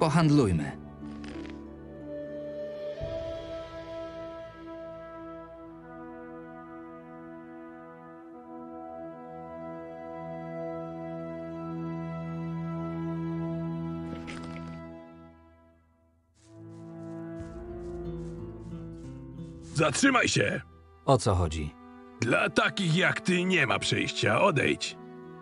Pohandlujmy. Zatrzymaj się! O co chodzi? Dla takich jak ty nie ma przejścia. Odejdź.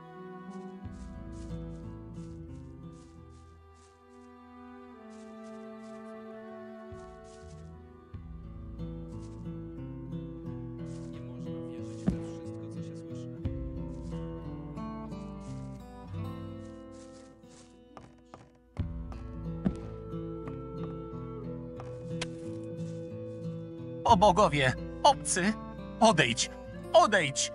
O bogowie! Obcy! Odejdź! Odejdź!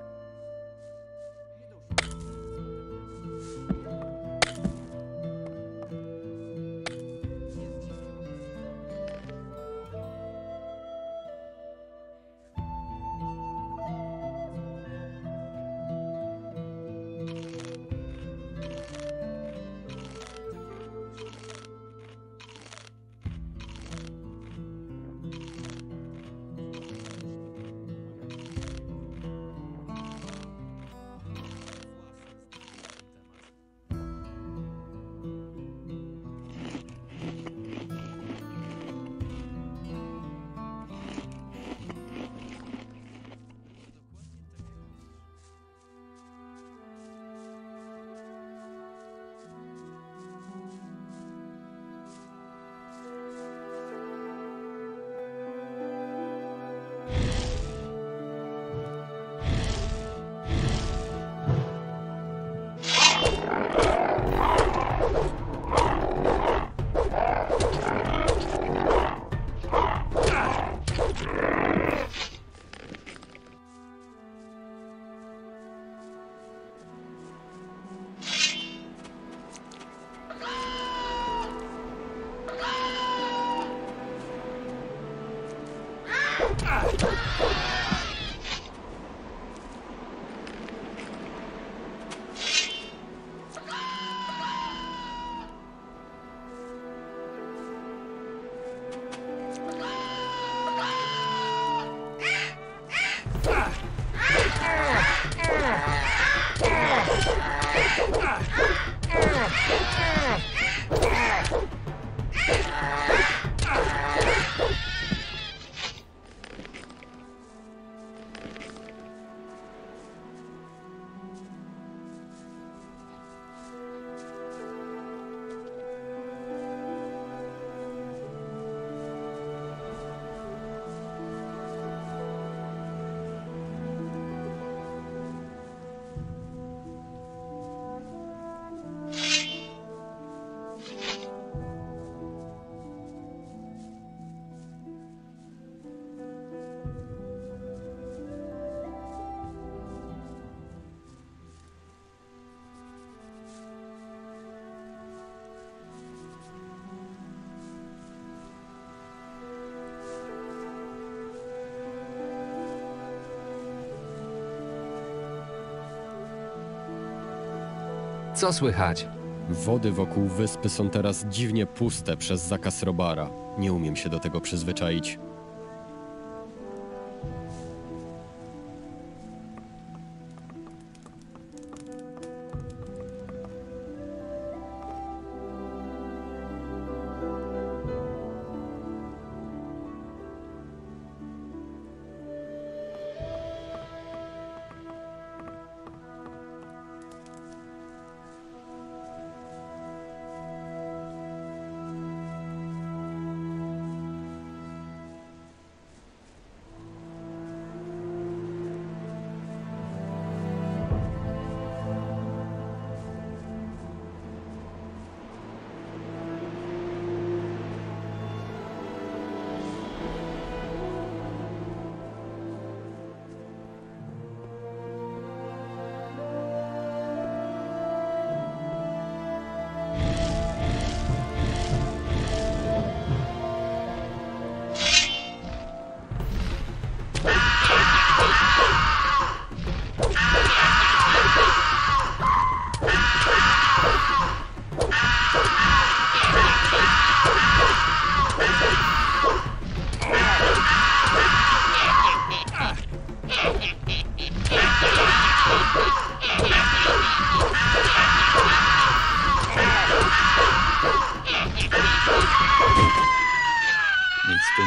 Co słychać? Wody wokół wyspy są teraz dziwnie puste przez zakaz robara. Nie umiem się do tego przyzwyczaić.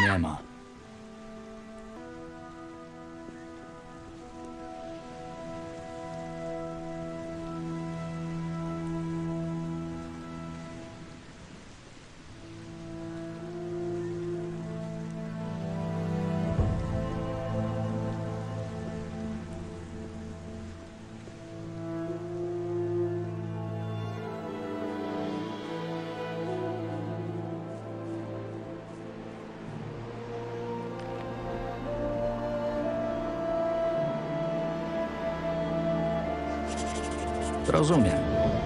nie ma. Rozumiem.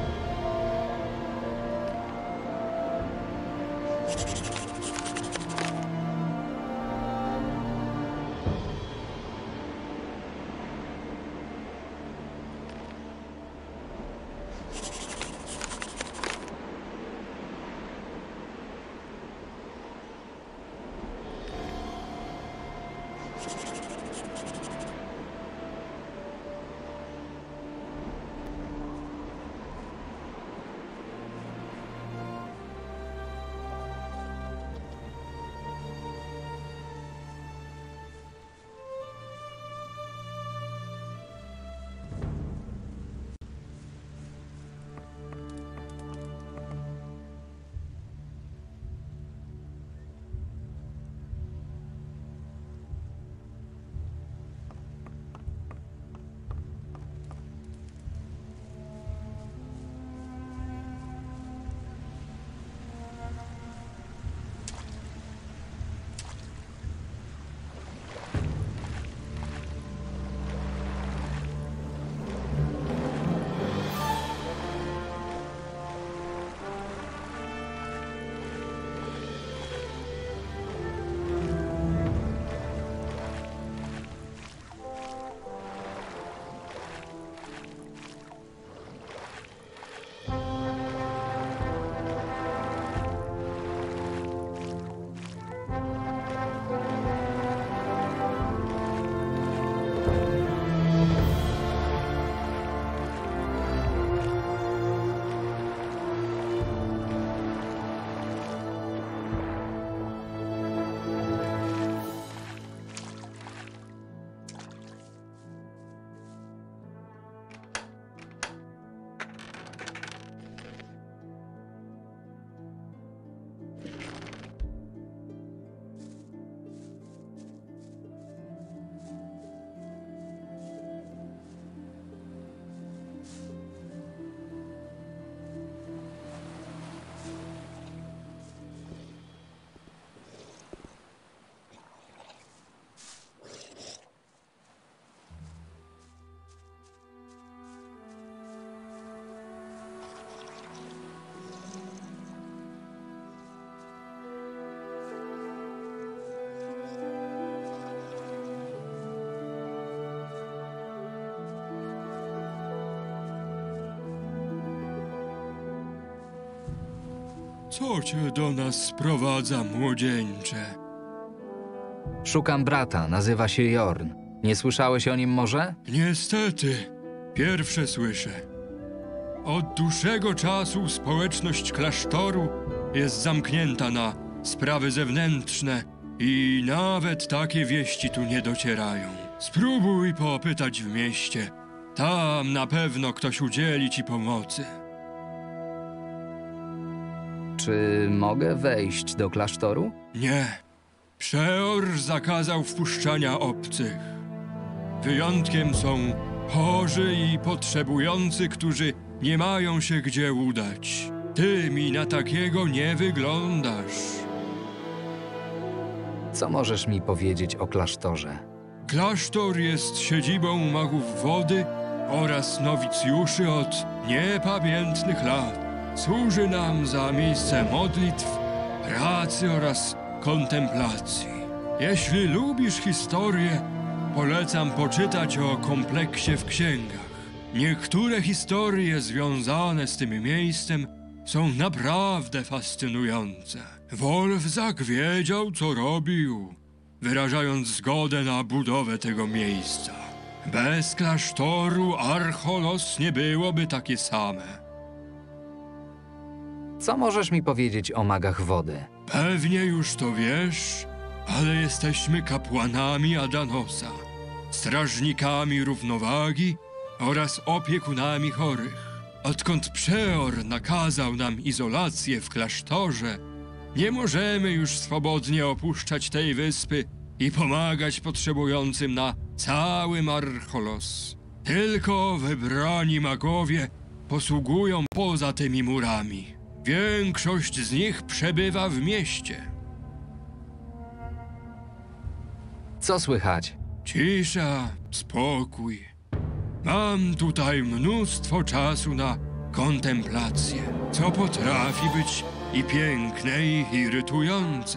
Co cię do nas sprowadza, młodzieńcze? Szukam brata, nazywa się Jorn. Nie słyszałeś o nim może? Niestety, pierwsze słyszę. Od dłuższego czasu społeczność klasztoru jest zamknięta na sprawy zewnętrzne i nawet takie wieści tu nie docierają. Spróbuj popytać w mieście. Tam na pewno ktoś udzieli ci pomocy. Czy mogę wejść do klasztoru? Nie. Przeor zakazał wpuszczania obcych. Wyjątkiem są chorzy i potrzebujący, którzy nie mają się gdzie udać. Ty mi na takiego nie wyglądasz. Co możesz mi powiedzieć o klasztorze? Klasztor jest siedzibą magów wody oraz nowicjuszy od niepamiętnych lat. Służy nam za miejsce modlitw, pracy oraz kontemplacji. Jeśli lubisz historię, polecam poczytać o kompleksie w księgach. Niektóre historie związane z tym miejscem są naprawdę fascynujące. Wolfzak wiedział, co robił, wyrażając zgodę na budowę tego miejsca. Bez klasztoru Archolos nie byłoby takie same. Co możesz mi powiedzieć o magach wody? Pewnie już to wiesz. ale jesteśmy kapłanami Adanosa, strażnikami równowagi oraz opiekunami chorych. Odkąd Przeor nakazał nam izolację w klasztorze, nie możemy już swobodnie opuszczać tej wyspy i pomagać potrzebującym na cały Marcholos. Tylko wybrani magowie posługują poza tymi murami. Większość z nich przebywa w mieście. Co słychać? Cisza, spokój. Mam tutaj mnóstwo czasu na kontemplację, co potrafi być i piękne, i irytujące.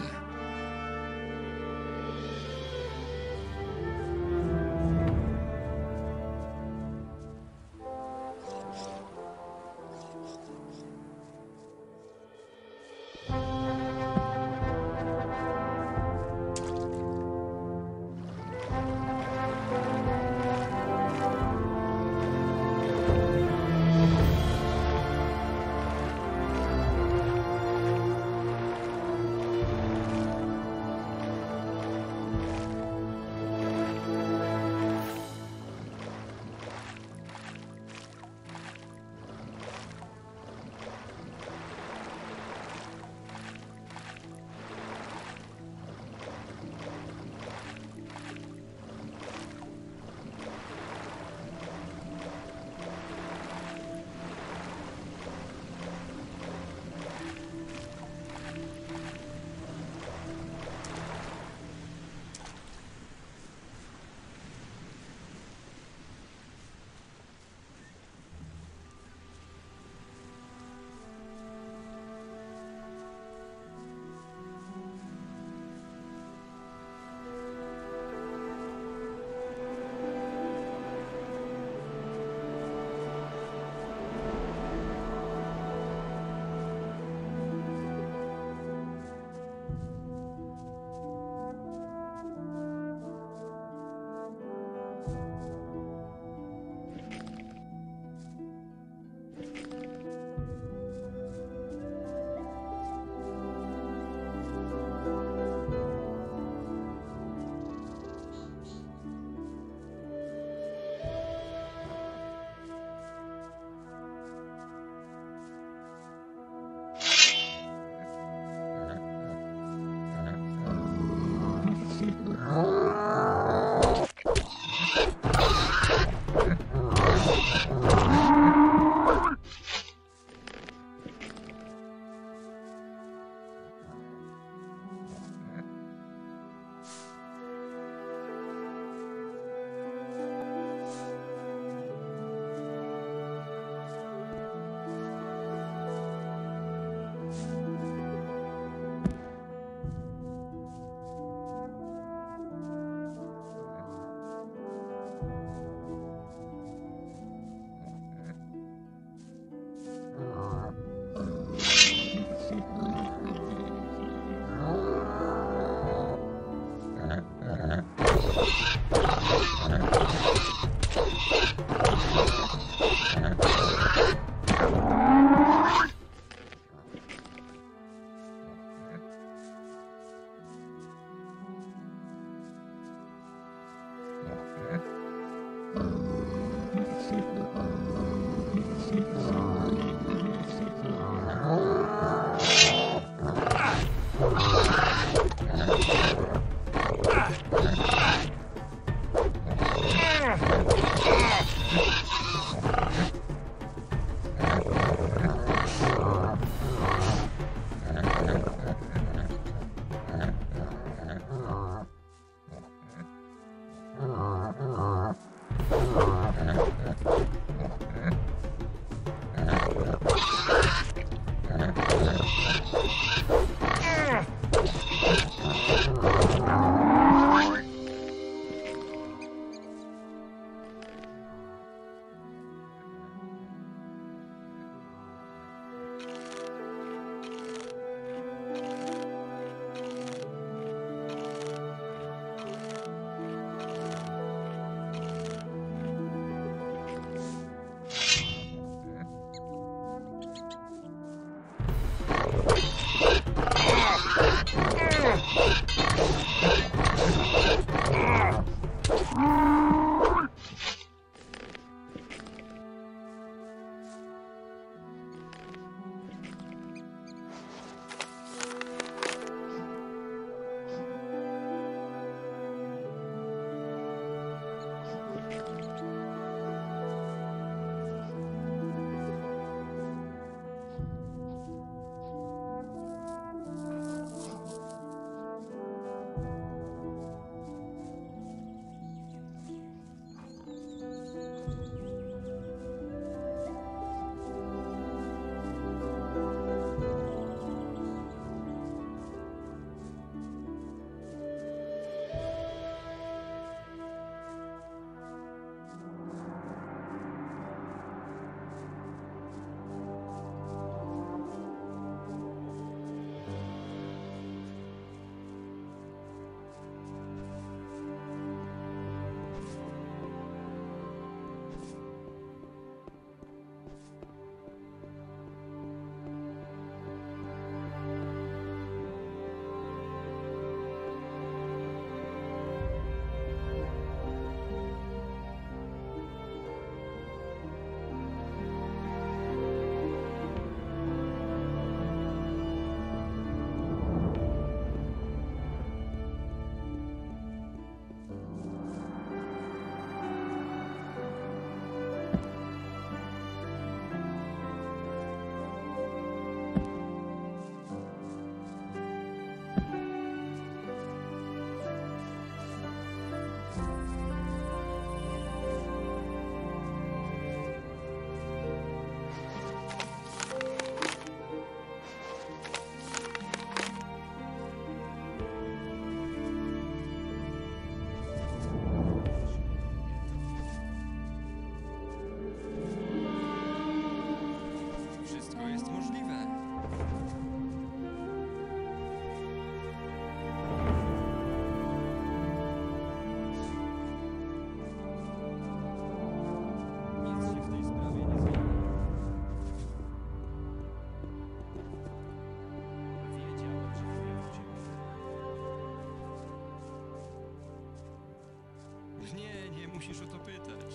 musisz o to pytać.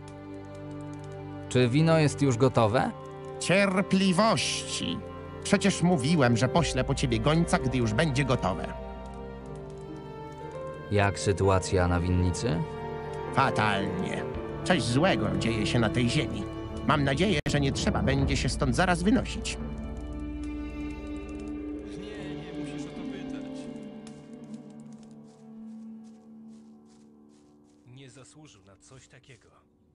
Czy wino jest już gotowe? Cierpliwości. Przecież mówiłem, że poślę po ciebie gońca, gdy już będzie gotowe. Jak sytuacja na winnicy? Fatalnie. Coś złego dzieje się na tej ziemi. Mam nadzieję, że nie trzeba będzie się stąd zaraz wynosić. Nie musisz o to pytać. Nie zasłużył na coś takiego.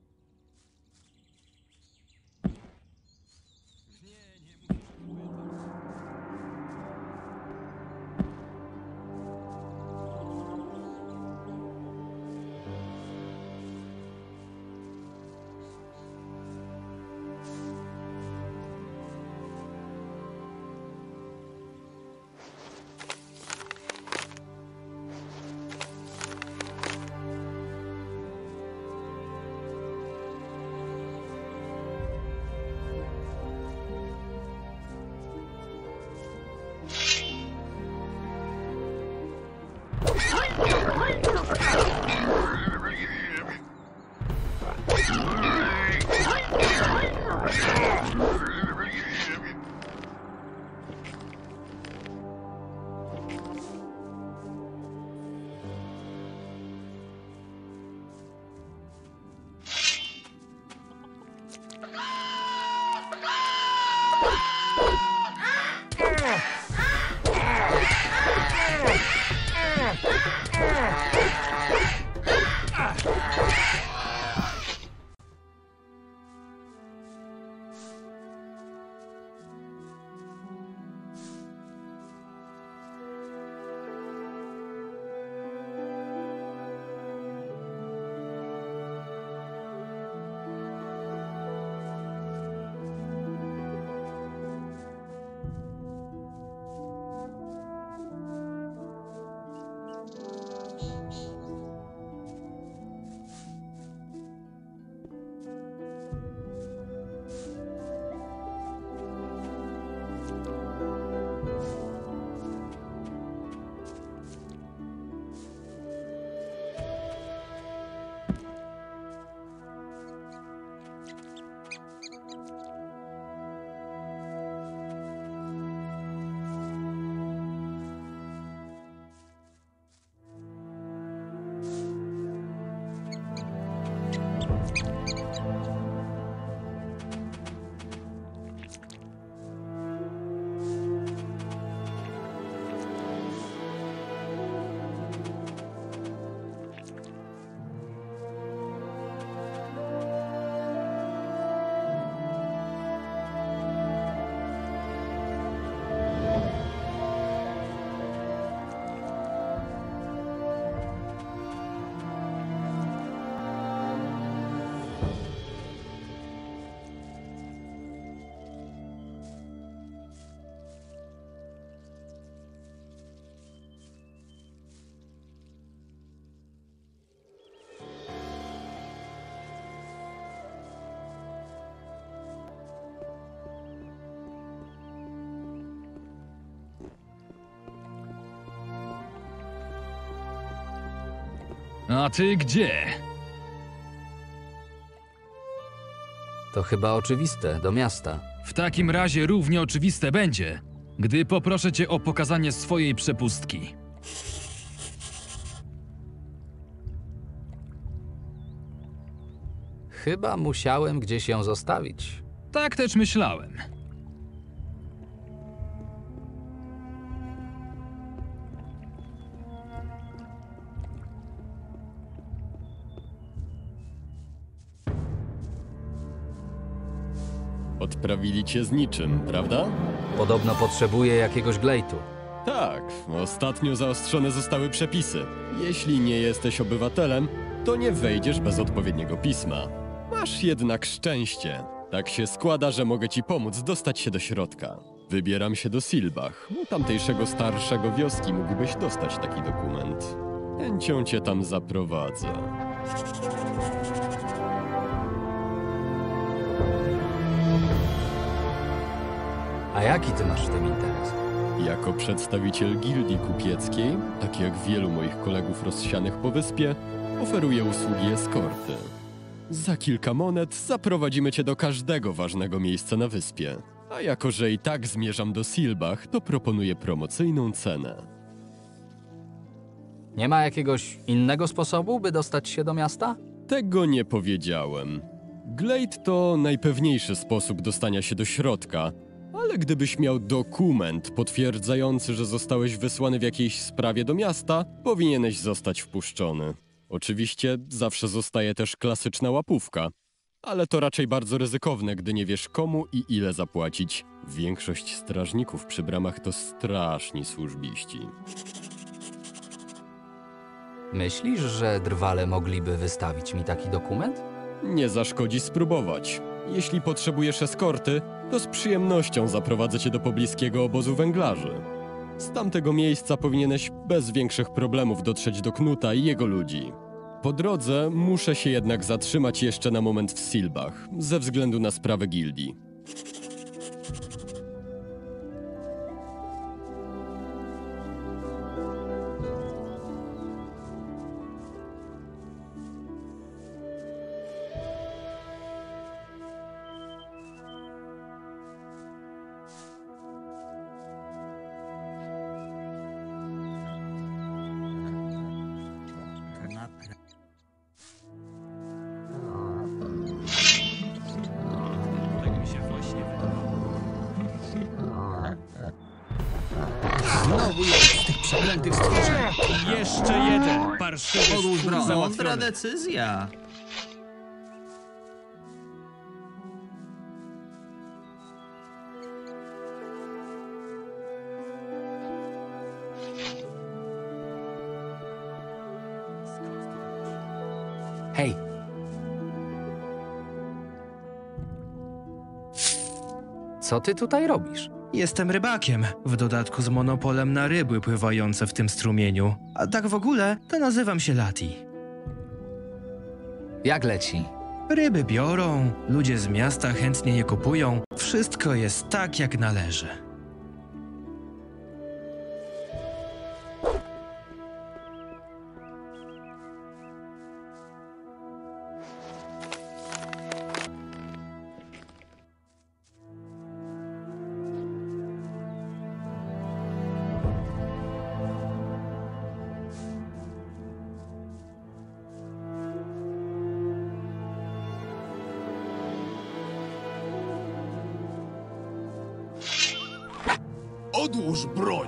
A ty gdzie? To chyba oczywiste, do miasta. W takim razie równie oczywiste będzie, gdy poproszę cię o pokazanie swojej przepustki. Chyba musiałem gdzieś ją zostawić. Tak też myślałem. Odprawili cię z niczym, prawda? Podobno potrzebuję jakiegoś glejtu. Tak, ostatnio zaostrzone zostały przepisy. Jeśli nie jesteś obywatelem, to nie wejdziesz bez odpowiedniego pisma. Masz jednak szczęście. Tak się składa, że mogę ci pomóc dostać się do środka. Wybieram się do Silbach. U tamtejszego starszego wioski mógłbyś dostać taki dokument. Chęcią cię tam zaprowadzę. A jaki ty masz w tym interes? Jako przedstawiciel gildii kupieckiej, tak jak wielu moich kolegów rozsianych po wyspie, Oferuje usługi eskorty. Za kilka monet zaprowadzimy cię do każdego ważnego miejsca na wyspie. A jako, że i tak zmierzam do Silbach, to proponuję promocyjną cenę. Nie ma jakiegoś innego sposobu, by dostać się do miasta? Tego nie powiedziałem. Glade to najpewniejszy sposób dostania się do środka, ale gdybyś miał dokument potwierdzający, że zostałeś wysłany w jakiejś sprawie do miasta, powinieneś zostać wpuszczony. Oczywiście zawsze zostaje też klasyczna łapówka, ale to raczej bardzo ryzykowne, gdy nie wiesz komu i ile zapłacić. Większość strażników przy bramach to straszni służbiści. Myślisz, że drwale mogliby wystawić mi taki dokument? Nie zaszkodzi spróbować. Jeśli potrzebujesz eskorty, to z przyjemnością zaprowadzę cię do pobliskiego obozu węglarzy. Z tamtego miejsca powinieneś bez większych problemów dotrzeć do Knuta i jego ludzi. Po drodze muszę się jednak zatrzymać jeszcze na moment w Silbach, ze względu na sprawę gildii. Tak mi się właśnie wydawało. Znowu jest z tych przeklętych stworzeń. Jeszcze jeden parszywy Odłóż stwór broń. Mądra załatwiony. decyzja. Hej! Co ty tutaj robisz? Jestem rybakiem, w dodatku z monopolem na ryby pływające w tym strumieniu. A tak w ogóle, to nazywam się Lati. Jak leci? Ryby biorą, ludzie z miasta chętnie je kupują. Wszystko jest tak, jak należy. Odłóż broń!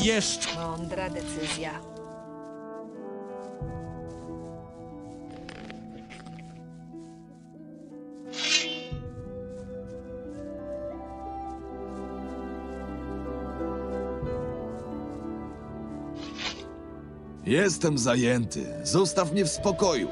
jeszcze... Mądra decyzja. Jestem zajęty. Zostaw mnie w spokoju.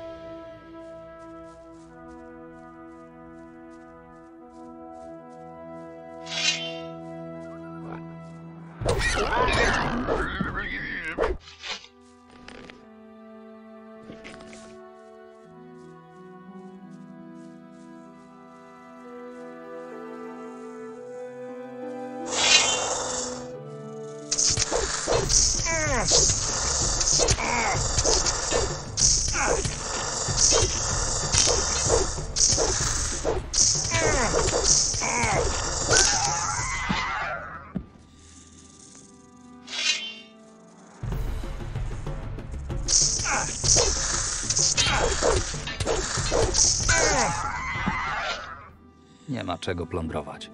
Nie ma czego plądrować.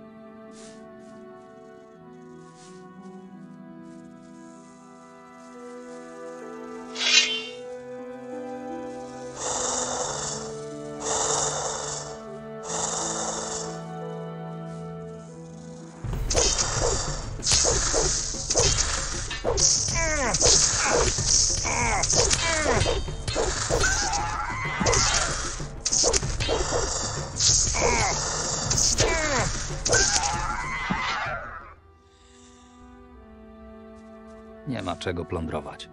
Nie ma czego plądrować.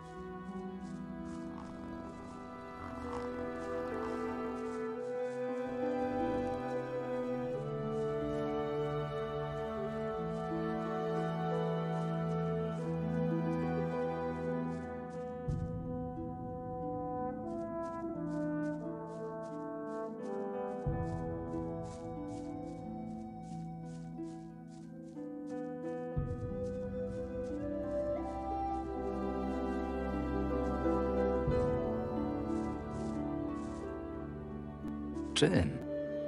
Czym?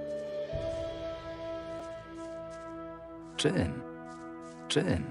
Czym? Czym?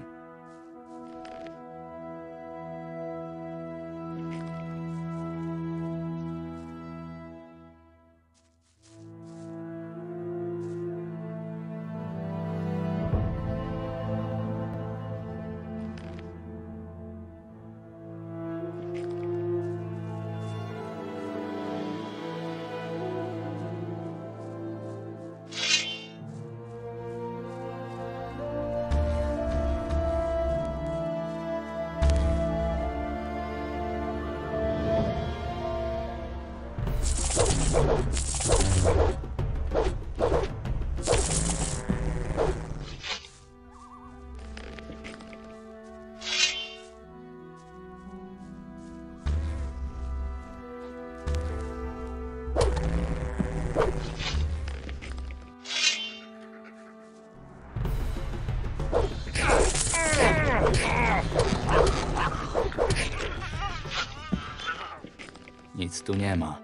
Nic tu nie ma.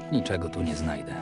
Niczego tu nie znajdę.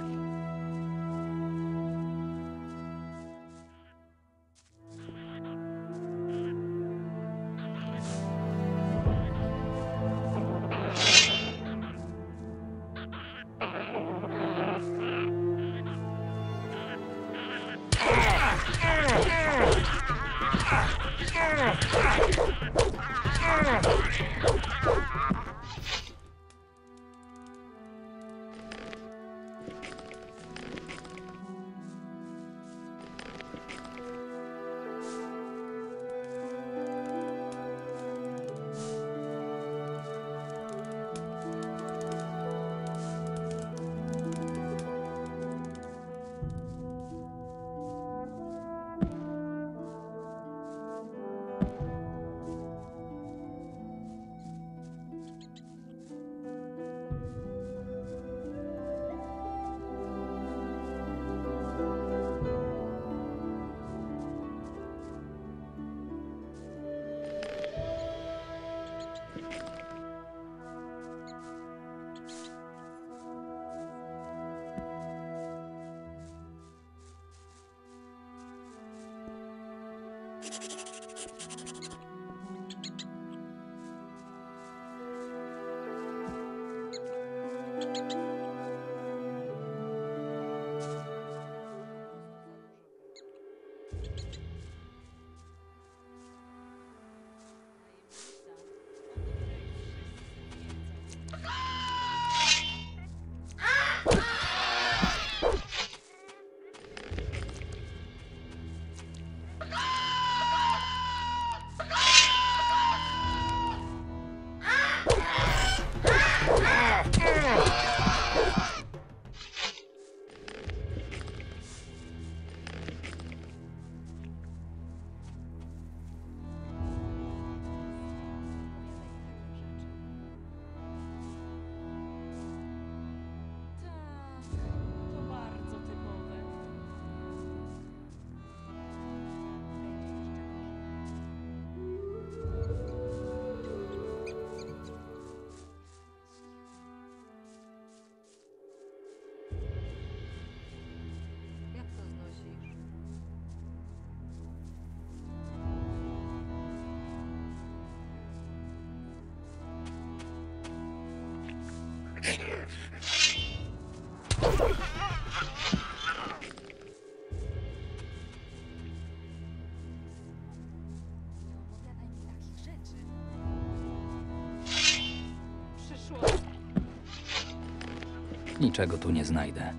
Niczego tu nie znajdę.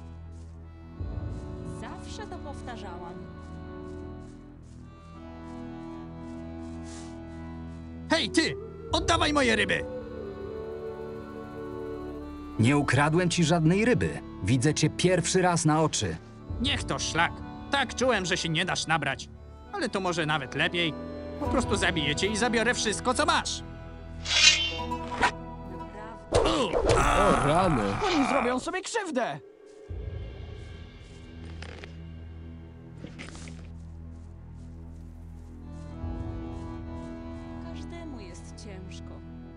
Zawsze to powtarzałam. Hej, ty! Oddawaj moje ryby! Nie ukradłem ci żadnej ryby. Widzę cię pierwszy raz na oczy. Niech to szlak. Tak czułem, że się nie dasz nabrać. Ale to może nawet lepiej. Po prostu zabiję cię i zabiorę wszystko, co masz. O rany! Oni zrobią sobie krzywdę! Każdemu jest ciężko.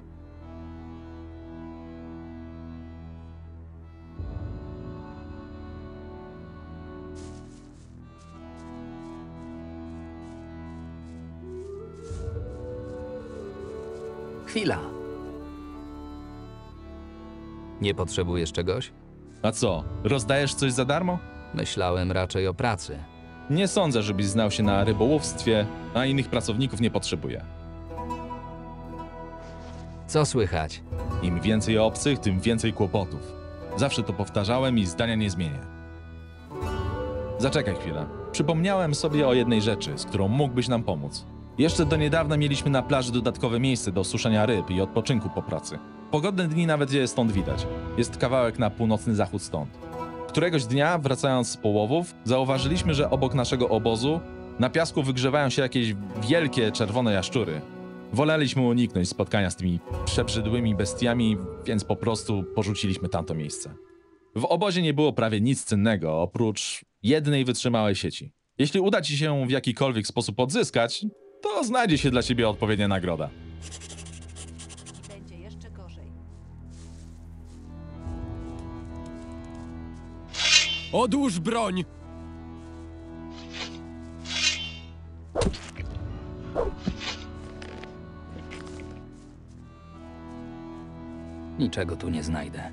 Chwila. Nie potrzebujesz czegoś? A co, rozdajesz coś za darmo? Myślałem raczej o pracy. Nie sądzę, żebyś znał się na rybołówstwie, a innych pracowników nie potrzebuję. Co słychać? Im więcej obcych, tym więcej kłopotów. Zawsze to powtarzałem i zdania nie zmienię. Zaczekaj chwilę. Przypomniałem sobie o jednej rzeczy, z którą mógłbyś nam pomóc. Jeszcze do niedawna mieliśmy na plaży dodatkowe miejsce do suszenia ryb i odpoczynku po pracy. Pogodne dni nawet je stąd widać. Jest kawałek na północny zachód stąd. Któregoś dnia, wracając z połowów, zauważyliśmy, że obok naszego obozu na piasku wygrzewają się jakieś wielkie czerwone jaszczury. Woleliśmy uniknąć spotkania z tymi przebrzydłymi bestiami, więc po prostu porzuciliśmy tamto miejsce. W obozie nie było prawie nic cennego, oprócz jednej wytrzymałej sieci. Jeśli uda ci się ją w jakikolwiek sposób odzyskać, to znajdzie się dla ciebie odpowiednia nagroda. Będzie jeszcze gorzej. Odłóż broń! Niczego tu nie znajdę.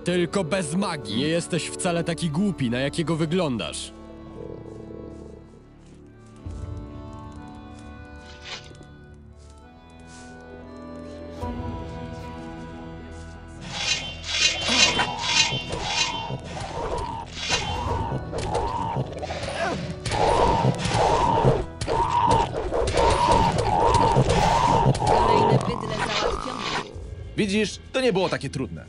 Tylko bez magii. Nie jesteś wcale taki głupi, na jakiego wyglądasz. Kolejne bydle załatwione. Widzisz, to nie było takie trudne.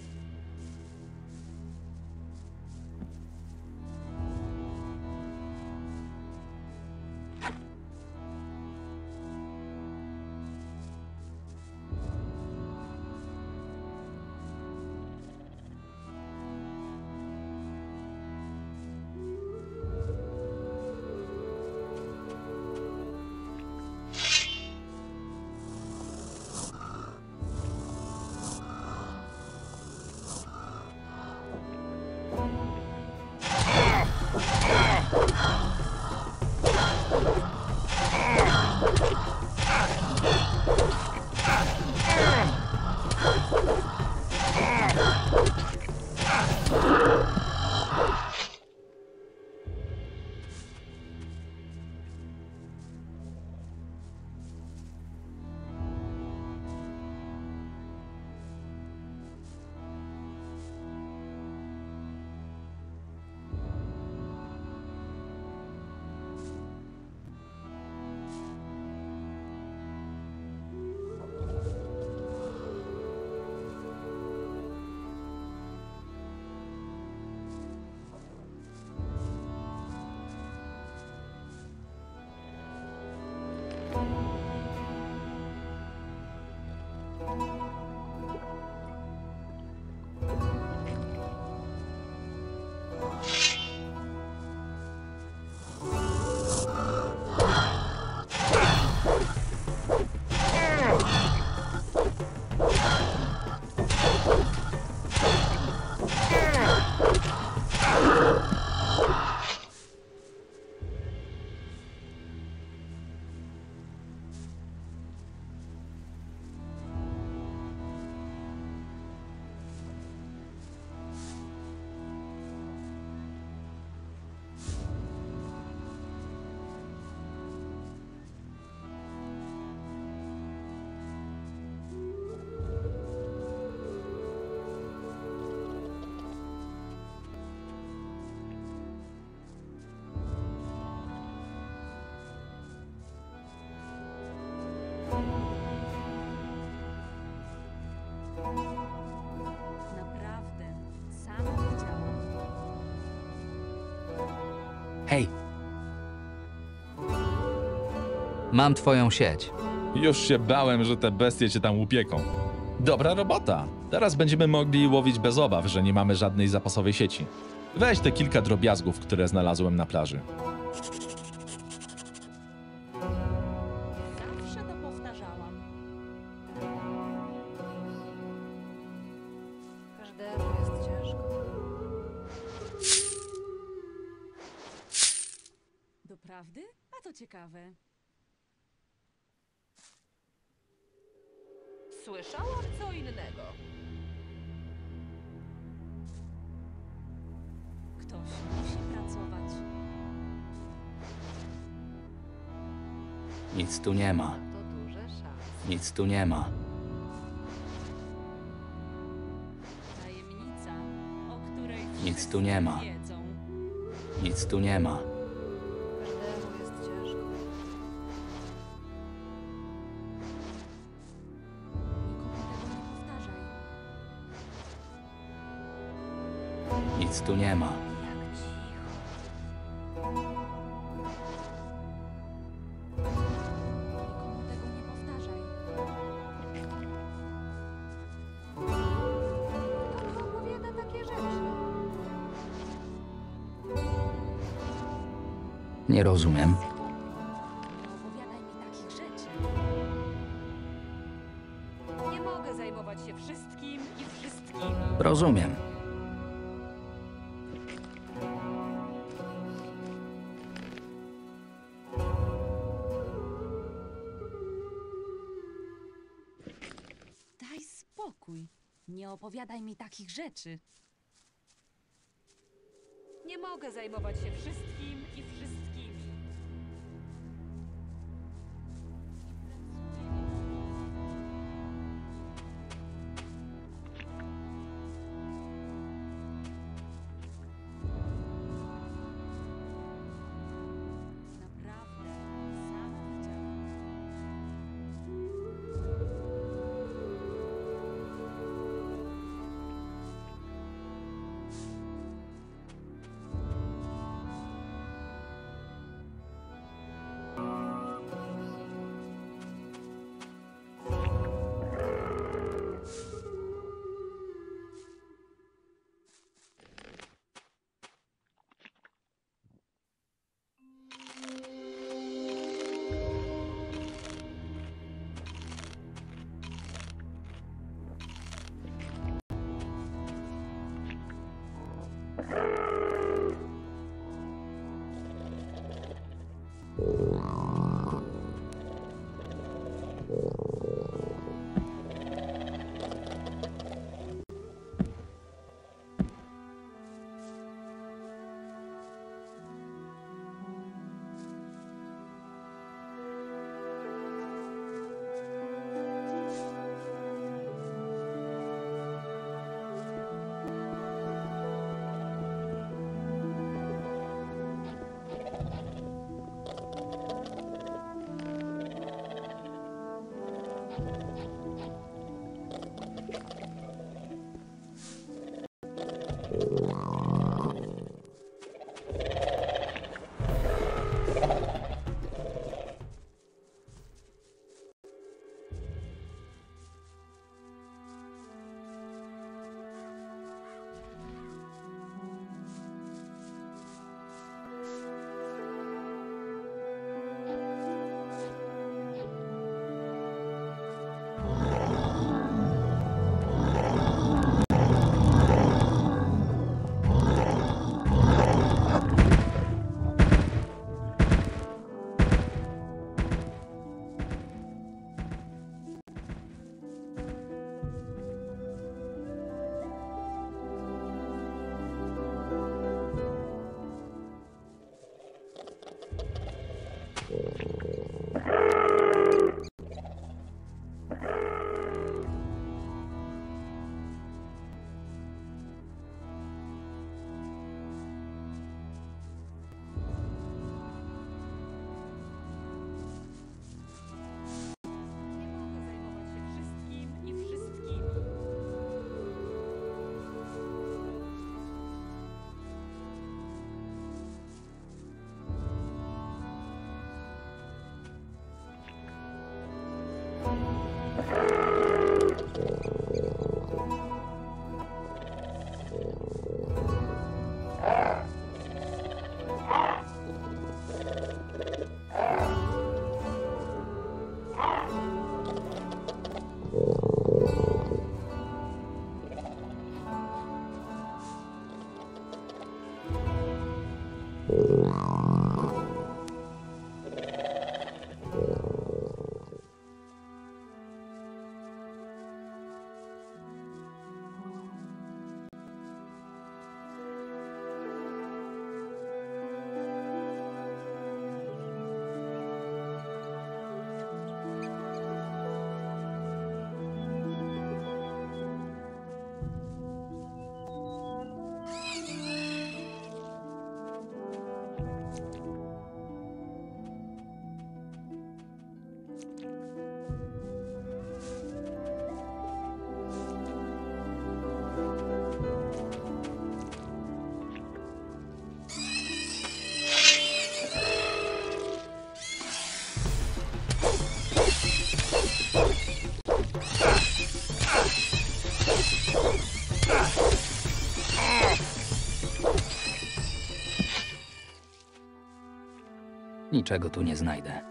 Naprawdę, sam widziałam. Hej! Mam twoją sieć. Już się bałem, że te bestie cię tam upieką. Dobra robota. Teraz będziemy mogli łowić bez obaw, że nie mamy żadnej zapasowej sieci. Weź te kilka drobiazgów, które znalazłem na plaży. Zawsze to powtarzałam. Każdemu jest ciężko. Doprawdy? A to ciekawe. Słyszałam co innego. Ktoś musi pracować. Nic tu nie ma. To duże szanse. Nic tu nie ma. Tajemnica, o której Nic tu nie ma. wszyscy wiedzą. Nic tu nie ma. Każdemu jest ciężko. Nic tu nie ma. Jak cicho. Nikomu tego nie powtarzaj. Kto opowiada takie rzeczy? Nie rozumiem. Nie opowiadaj mi takich rzeczy. Nie mogę zajmować się wszystkim i wszystkim. Rozumiem. Daj spokój. Nie opowiadaj mi takich rzeczy. Nie mogę zajmować się wszystkim i wszystkimi. Naprawdę, sama widziałam. Niczego tu nie znajdę.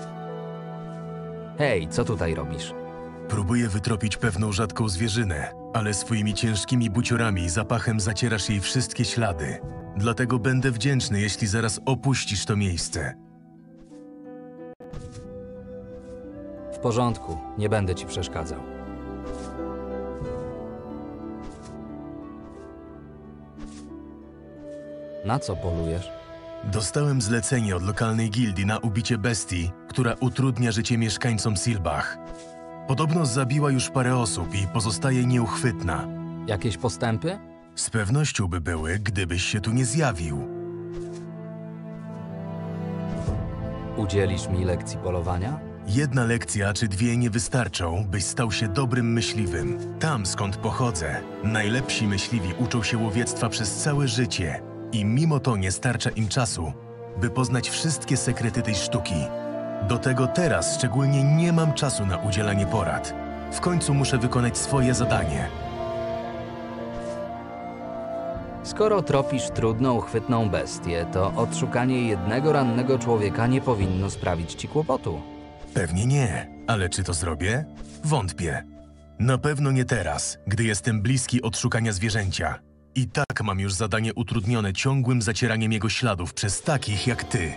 Hej, co tutaj robisz? Próbuję wytropić pewną rzadką zwierzynę. ale swoimi ciężkimi buciorami i zapachem zacierasz jej wszystkie ślady. Dlatego będę wdzięczny, jeśli zaraz opuścisz to miejsce. W porządku, nie będę ci przeszkadzał. Na co polujesz? Dostałem zlecenie od lokalnej gildii na ubicie bestii, która utrudnia życie mieszkańcom Silbach. Podobno zabiła już parę osób i pozostaje nieuchwytna. Jakieś postępy? Z pewnością by były, gdybyś się tu nie zjawił. Udzielisz mi lekcji polowania? Jedna lekcja czy dwie nie wystarczą, byś stał się dobrym myśliwym. Tam, skąd pochodzę, najlepsi myśliwi uczą się łowiectwa przez całe życie i mimo to nie starcza im czasu, by poznać wszystkie sekrety tej sztuki. Do tego teraz szczególnie nie mam czasu na udzielanie porad. W końcu muszę wykonać swoje zadanie. Skoro tropisz trudną, chwytną bestię, to odszukanie jednego rannego człowieka nie powinno sprawić ci kłopotu. Pewnie nie, ale czy to zrobię? Wątpię. Na pewno nie teraz, gdy jestem bliski odszukania zwierzęcia. I tak mam już zadanie utrudnione ciągłym zacieraniem jego śladów przez takich jak ty.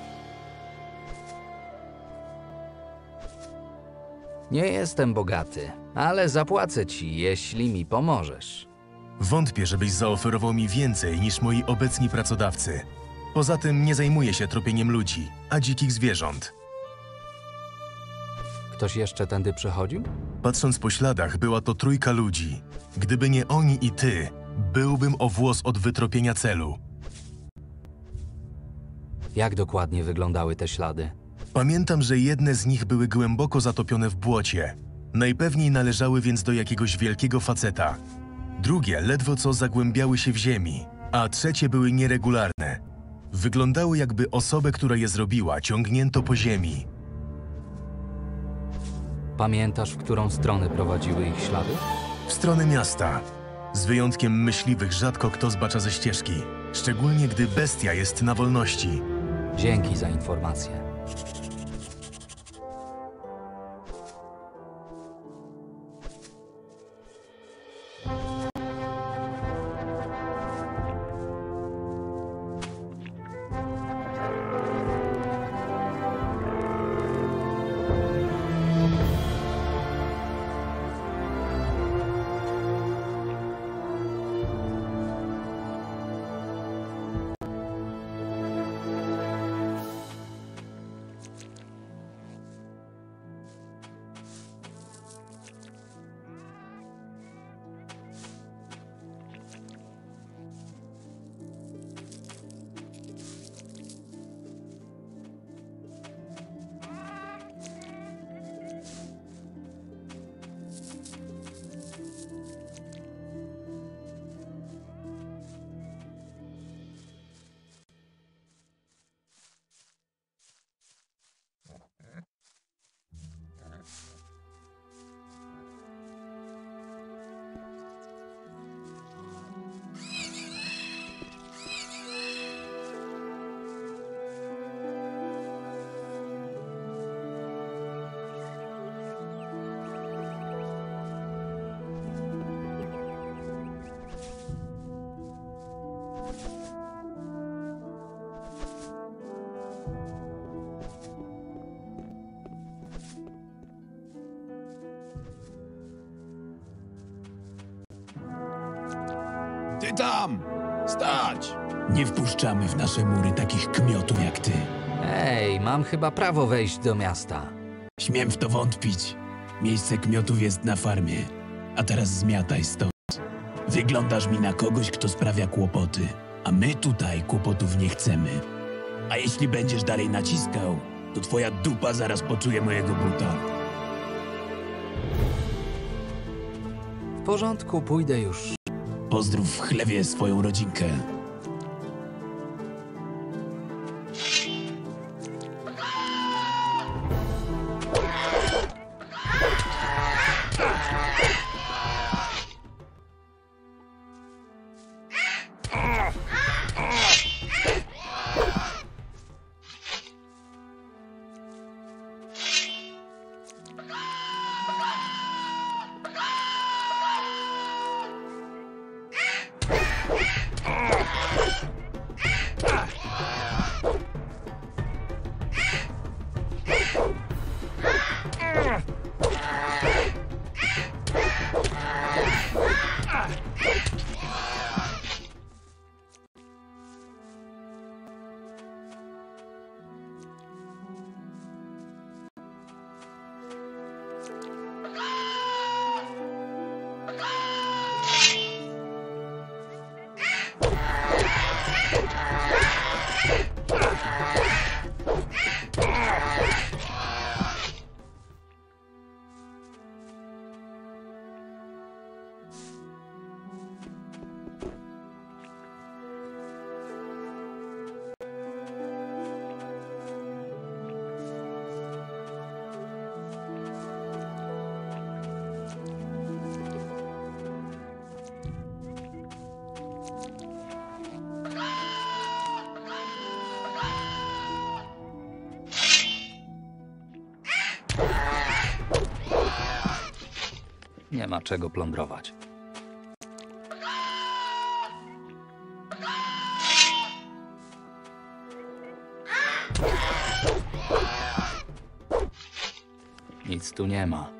Nie jestem bogaty, ale zapłacę ci, jeśli mi pomożesz. Wątpię, żebyś zaoferował mi więcej niż moi obecni pracodawcy. Poza tym nie zajmuję się tropieniem ludzi, a dzikich zwierząt. Ktoś jeszcze tędy przechodził? Patrząc po śladach, była to trójka ludzi. Gdyby nie oni i ty, byłbym o włos od wytropienia celu. Jak dokładnie wyglądały te ślady? Pamiętam, że jedne z nich były głęboko zatopione w błocie. Najpewniej należały więc do jakiegoś wielkiego faceta. Drugie ledwo co zagłębiały się w ziemi, a trzecie były nieregularne. Wyglądały, jakby osobę, która je zrobiła, ciągnięto po ziemi. Pamiętasz, w którą stronę prowadziły ich ślady? W stronę miasta. Z wyjątkiem myśliwych rzadko kto zbacza ze ścieżki, szczególnie gdy bestia jest na wolności. Dzięki za informację. Ty tam! Stać! Nie wpuszczamy w nasze mury takich kmiotów jak ty. Ej, mam chyba prawo wejść do miasta. Śmiem w to wątpić. Miejsce kmiotów jest na farmie. A teraz zmiataj stąd. Wyglądasz mi na kogoś, kto sprawia kłopoty. A my tutaj kłopotów nie chcemy. A jeśli będziesz dalej naciskał, to twoja dupa zaraz poczuje mojego buta. W porządku, pójdę już. Pozdrów w chlewie swoją rodzinkę. Nie ma czego plądrować. Nic tu nie ma.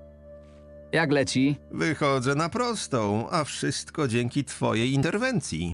Jak leci? Wychodzę na prostą, a wszystko dzięki twojej interwencji.